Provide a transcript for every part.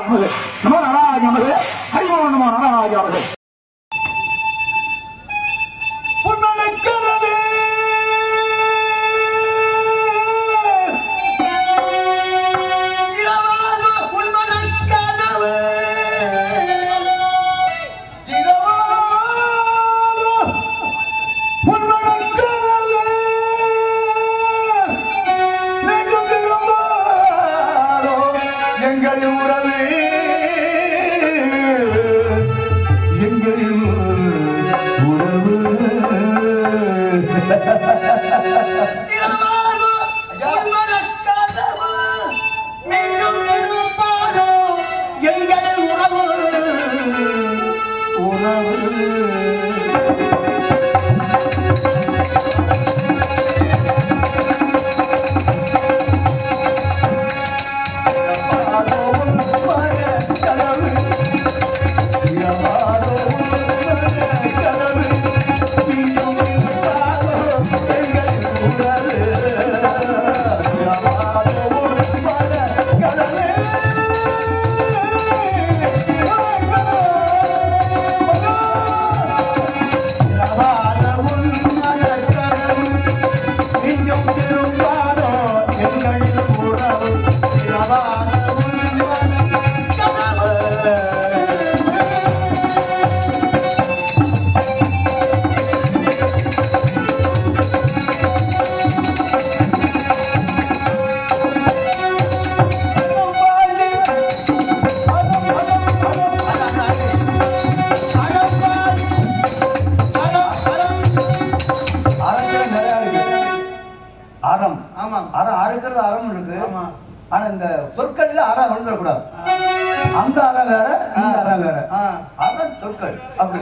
நமோ நாராயண நமது ஹரிமோ நமோ நாராயண நமது சொற்கள்ல அறம் வந்துடக்கூடாது. அந்த அறம் வேற, இந்த அறம் வேற. அறம் சொற்கள் அப்படி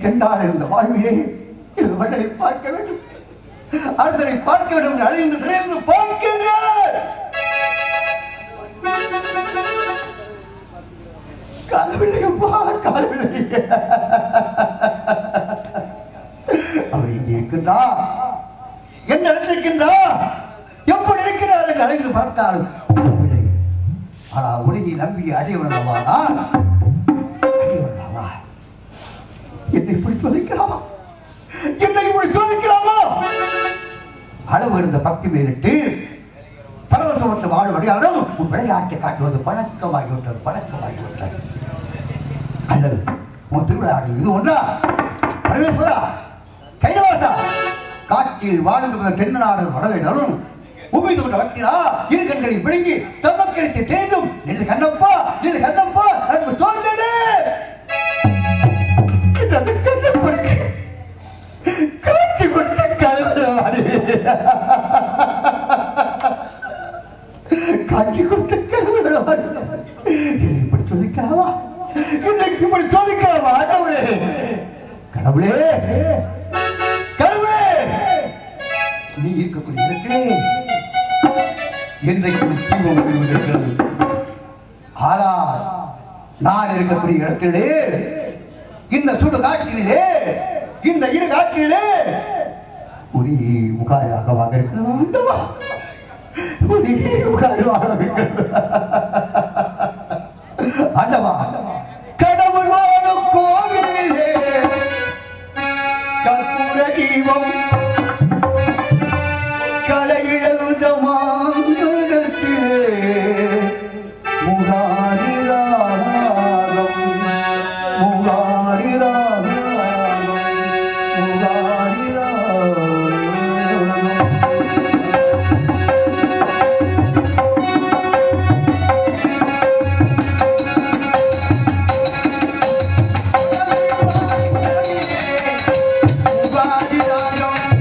கண்டால் இந்த வாழ்விலே இது மன்னரை பார்க்க வேண்டும், அரசரை பார்க்க வேண்டும் என்று அழைந்து திரைந்து பார்க்கின்றார். காணவில்லையப்பா, காணவில்லை. அவர் இங்கே இருக்கின்றார், என்ன நடந்திருக்கின்றார், எப்படி இருக்கிறார் என்று அழைந்து பார்த்தால் காணவில்லை. ஆனால் உலகை நம்பி அடையவனவா அடையவனவா என்னை இப்படி சோதிக்கலாமா, என்னை இப்படி சோதிக்கலாமா? அளவு இருந்த பக்தி மேலிட்டு பரவசப்பட்டு வாழும் அடையாளம் உன் விளையாட்டை காட்டுவது பழக்கமாகிவிட்டது, பழக்கமாகிவிட்டது. அல்லது உன் திருவிழா இது ஒன்றா? பரமேஸ்வரா, கைலாசா, காட்டில் வாழ்ந்து தென்னநாடு வடவேடரும் உமிது கொண்ட பக்திரா இரு கண்களை விழுங்கி தமக்களித்து தேர்ந்தும் நின்று கண்ணப்பா, நின்று கண்ணப்பா அன்பு தோன்றே காட்சி கொடுத்த கருவாடி, காட்சி கொடுத்த கருவாடி இப்படி சோதிக்கலாமா, இன்னைக்கு இப்படி சோதிக்கலாமா? கடவுளே, கடவுளே, கடவுளே, நீ இருக்கக்கூடிய இடத்திலே என்றைக்கு தீபம் இருக்கிறது. ஆனால் நான் இருக்கக்கூடிய இடத்திலே, இந்த சுடு காட்டிலே, இந்த இரு காட்டிலே ஒரே உகாராகவாக இருக்கிறது, ஒரே உகாராக இருக்கிறது. ஆண்டவா, கடவுள் வாழும் கோவிலே கற்பூர தீபம் கலையிழந்த மாங்கலத்திலே முகாரிராகம், முகாரிராகம், முகாரிராகம். முகாரிராகம்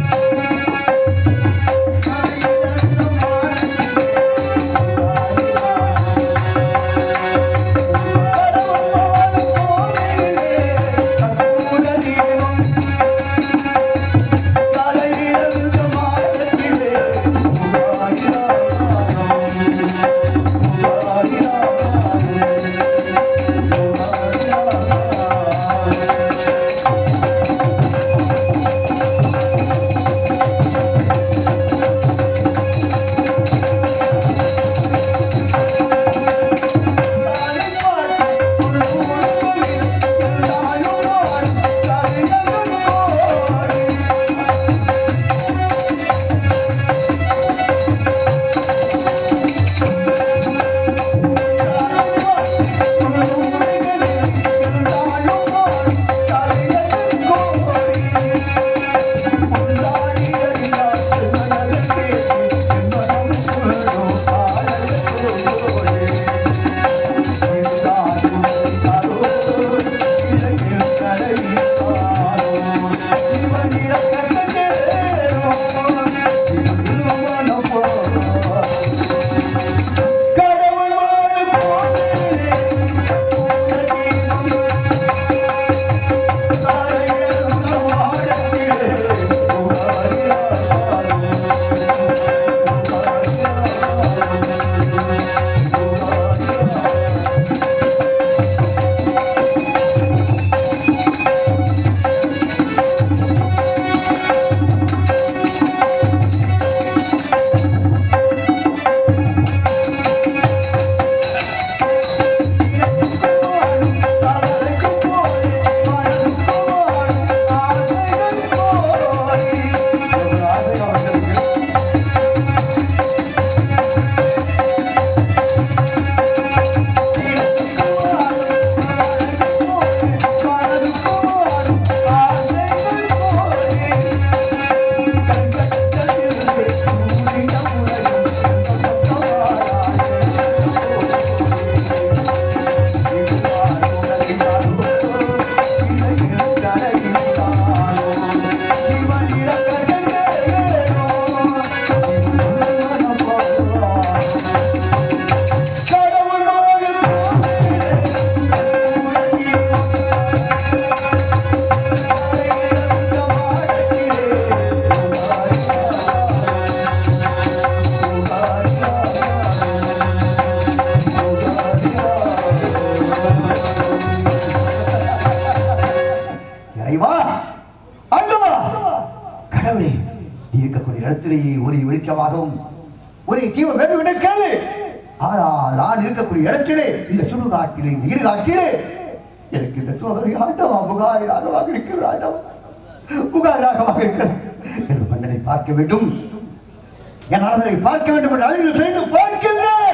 ஆண்டவா கடவுளே நீ இருக்கக்கூடிய இடத்திலேயே ஒரு வெளிச்சமாகவும் ஒரு தீவிர வேண்டு இருக்கிறது. ஆனால் நான் இருக்கக்கூடிய இடத்திலே இந்த சுடுகாட்டிலே இந்த இடுகாட்டிலே எனக்கு இந்த சோதனை ஆண்டவா புகாராகவாக இருக்கிறது. ஆண்டவா புகாராகவாக இருக்கிறது. என் மன்னனை பார்க்க வேண்டும், என் அரசனை பார்க்க வேண்டும் என்று அழிவு செய்து பார்க்கின்றேன்.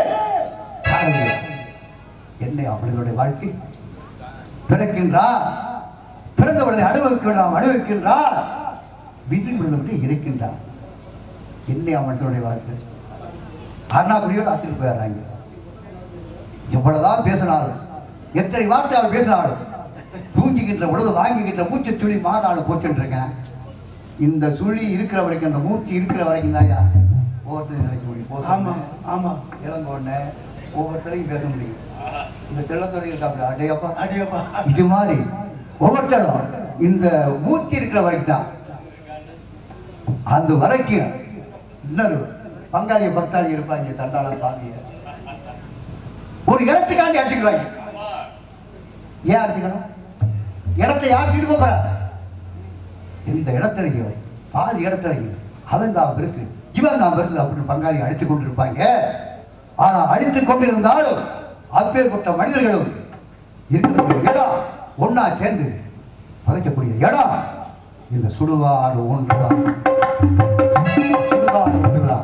என்னை அவர்களுடைய வாழ்க்கை பிறக்கின்றார், பிறந்தவுடனே அனுபவிக்கின்றார், விதி முடிந்தவற்றை இருக்கின்றார். என்னை மனுஷனுடைய வாழ்க்கை அருணாபுரியோடு ஆத்திட்டு போயிடுறாங்க. எவ்வளவுதான் பேசினாலும் எத்தனை வார்த்தை அவள் பேசினாலும் தூங்கிக்கின்ற பொழுது வாங்கிக்கின்ற மூச்சு சுழி மாநாடு போச்சுட்டு இருக்கேன். இந்த சுழி இருக்கிற வரைக்கும், அந்த மூச்சு இருக்கிற வரைக்கும் தாயா ஒவ்வொருத்தரும் நினைக்க முடியும். ஆமா ஆமா இளங்கோன்னு ஒவ்வொருத்தரையும் பேச முடியும். இந்த செல்லத்துறை இருக்காப்புல அடையப்பா அடையப்பா இது மாதிரி ஒவ்வொருத்தரும் இந்த மூச்சு இருக்கிற வரைக்கும் தான். அந்த வரைக்கும் இன்னொரு பங்காளிய பக்தாளி இருப்பாங்க, சண்டாளம் தாங்கிய ஒரு இடத்துக்காண்டி அடிச்சுக்கிறாங்க. ஏன் அடிச்சுக்கணும்? இடத்தை யாருக்கு போற? இந்த இடத்துலையும் பாதி இடத்துலையும் அவன் தான் பெருசு, இவன் தான் பெருசு அப்படின்னு பங்காளி அடித்து கொண்டிருப்பாங்க. ஆனா அடித்துக் கொண்டிருந்தாலும் அப்பேற்பட்ட மனிதர்களும் இருக்கக்கூடிய இடம் ஒன்னா சேர்ந்து பதைக்கக்கூடிய இடம் இந்த சுடுகாடு ஒன்றுதான். சுடுகாடு ஒன்றுதான்.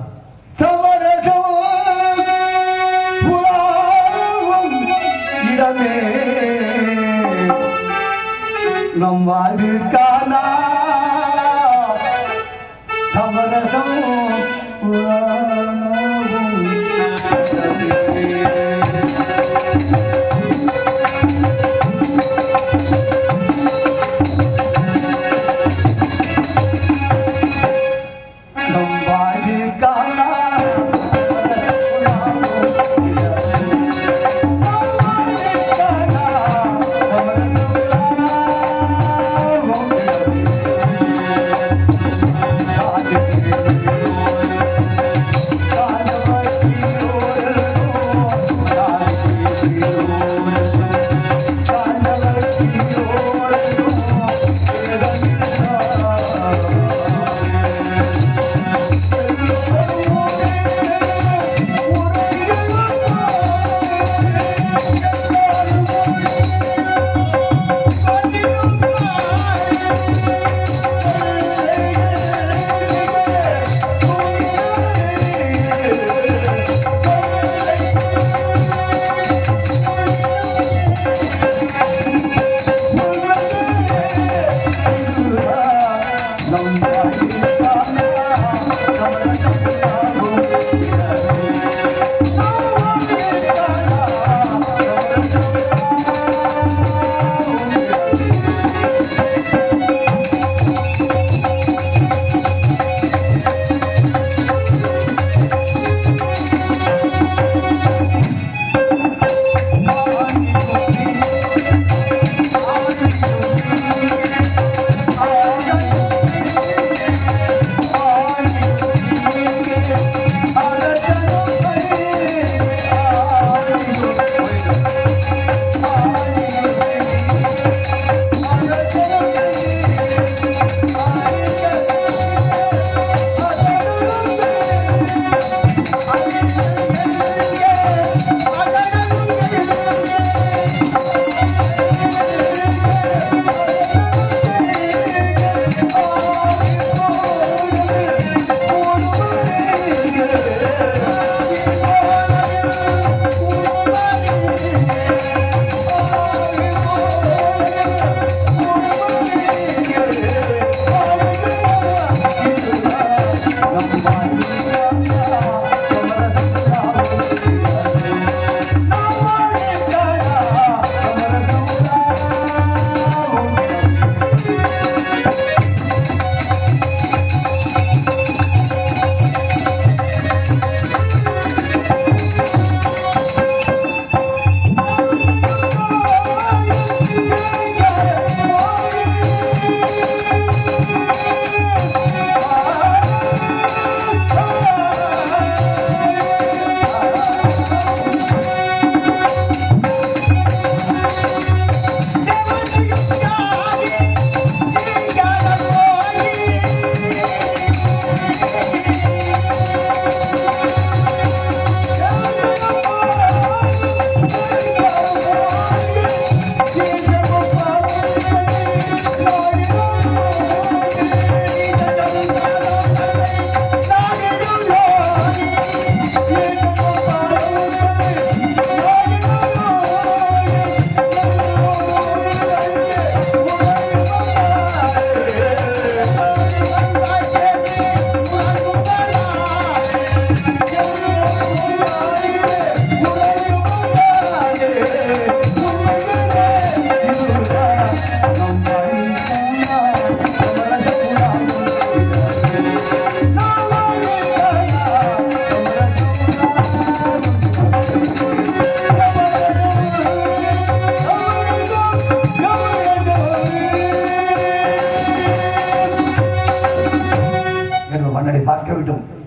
இடமே நம் வாழ்க்கான சமரசம்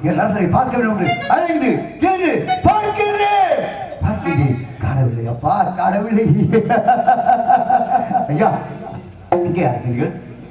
என் அரசரை பார்க்க வேண்டும் என்று அழைந்து கேட்டு பார்க்கிறேன். காணவில்லை அப்பா, காணவில்லை. ஐயா இங்கே இருக்கிறீர்கள்.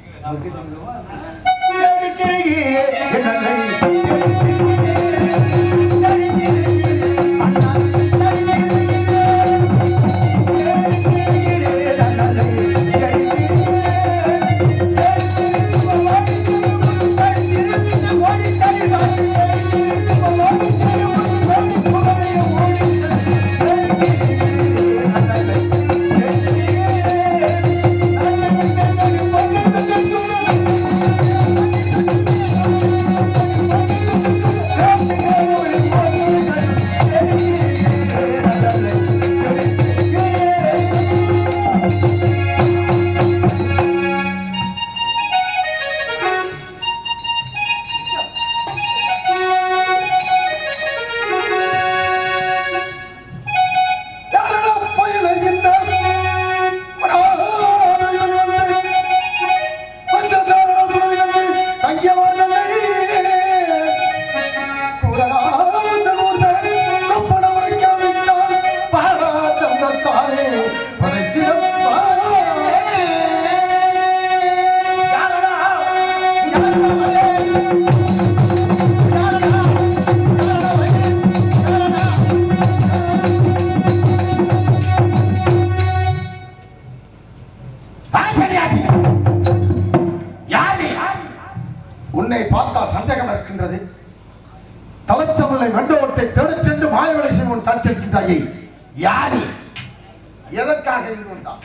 உன்னை பார்த்தால் சந்தேகம் இருக்கின்றது. தலைச்சமலை மண்டபத்தை தேடிச் சென்று மாயவலை செய்வன் தடுத்திருக்கின்றாயே, யாரு? எதற்காக இங்கு வந்தான்?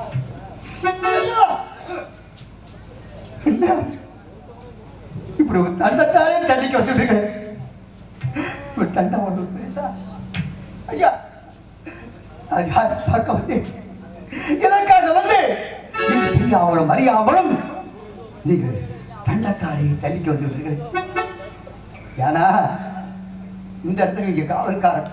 இப்படி ஒரு தண்டத்தாலே தண்டிக்க வந்துருக்கேன். ஒரு தண்டை ஒன்று பேசா ஐயா, அது யாரை பார்க்க வந்து எதற்காக வந்து தெரியாமலும் அறியாமலும் நீங்கள் தண்டத்தாலே தண்டிக்க வந்துருக்கீர்கள். ஏன்னா இந்த இடத்துல நீங்க காவல்காரன்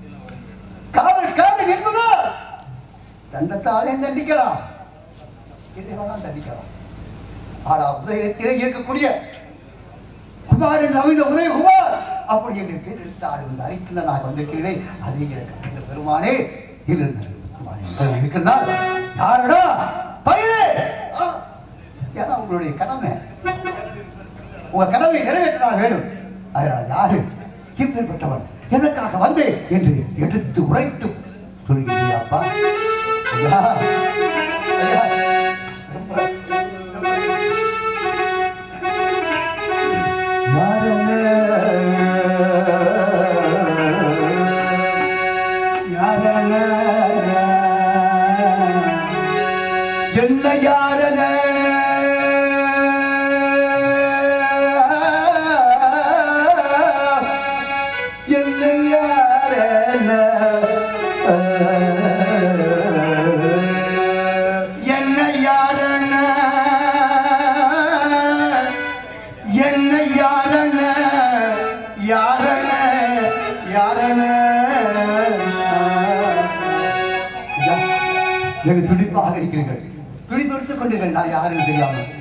என்பதா தண்டத்தாலே தண்டிக்கலாம், இதை வேணா தண்டிக்கலாம். ஆனா உதயத்திலே இருக்கக்கூடிய குமாரன் நவீன உதயகுமார் அப்படி என்று பேர் எடுத்து ஆடு அழைத்து நான் வந்திருக்கிறேன். அதே எனக்கு இந்த பெருமானே இருக்கிறார். யாரடா பையனே? ஏன்னா உங்களுடைய கடமை, உங்க கடமை நிறைவேற்ற வேணும். அதனால் யாரு எப்பேற்பட்டவன் எதற்காக வந்து என்று எடுத்து உரைத்து சொல்கிறீர்களாப்பா? ஐயா ஐயா, என்ன யாரன என்ன யாரன என்ன யாரன என்ன யாரன யாரன யாரன எனக்கு துடிப்பாக இருக்கிறீர்கள், துடி துடித்துக் கொண்டீர்கள். நான் யாரும் தெரியாமல்